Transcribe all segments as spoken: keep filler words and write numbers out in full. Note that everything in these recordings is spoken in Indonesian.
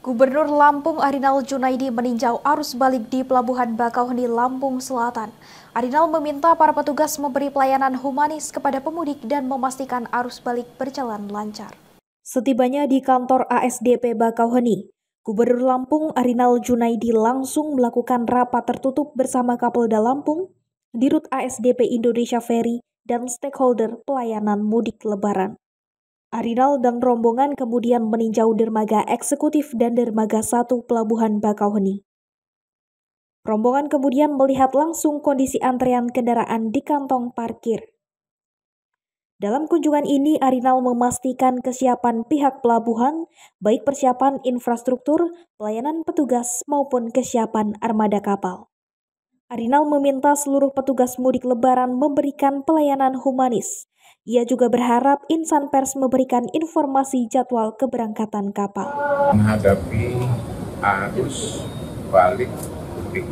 Gubernur Lampung Arinal Junaidi meninjau arus balik di Pelabuhan Bakauheni, Lampung Selatan. Arinal meminta para petugas memberi pelayanan humanis kepada pemudik dan memastikan arus balik berjalan lancar. Setibanya di kantor A S D P Bakauheni, Gubernur Lampung Arinal Junaidi langsung melakukan rapat tertutup bersama Kapolda Lampung, Dirut A S D P Indonesia Ferry, dan stakeholder pelayanan mudik lebaran. Arinal dan rombongan kemudian meninjau dermaga eksekutif dan dermaga satu Pelabuhan Bakauheni. Rombongan kemudian melihat langsung kondisi antrean kendaraan di kantong parkir. Dalam kunjungan ini, Arinal memastikan kesiapan pihak pelabuhan, baik persiapan infrastruktur, pelayanan petugas, maupun kesiapan armada kapal. Arinal meminta seluruh petugas mudik lebaran memberikan pelayanan humanis. Ia juga berharap insan pers memberikan informasi jadwal keberangkatan kapal. Menghadapi arus balik mudik,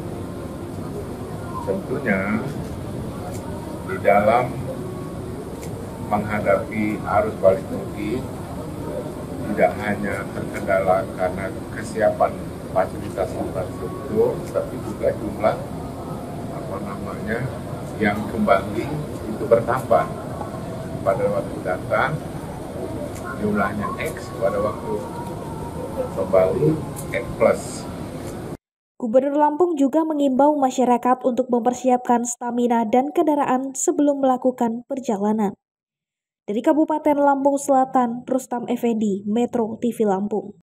tentunya di dalam menghadapi arus balik mudik tidak hanya terkendala karena kesiapan fasilitas infrastruktur, tapi juga jumlah apa namanya yang kembali itu bertambah. Pada waktu datang jumlahnya X, pada waktu kembali X plus. Gubernur Lampung juga mengimbau masyarakat untuk mempersiapkan stamina dan kendaraan sebelum melakukan perjalanan. Dari Kabupaten Lampung Selatan, Rustam Effendi, Metro T V Lampung.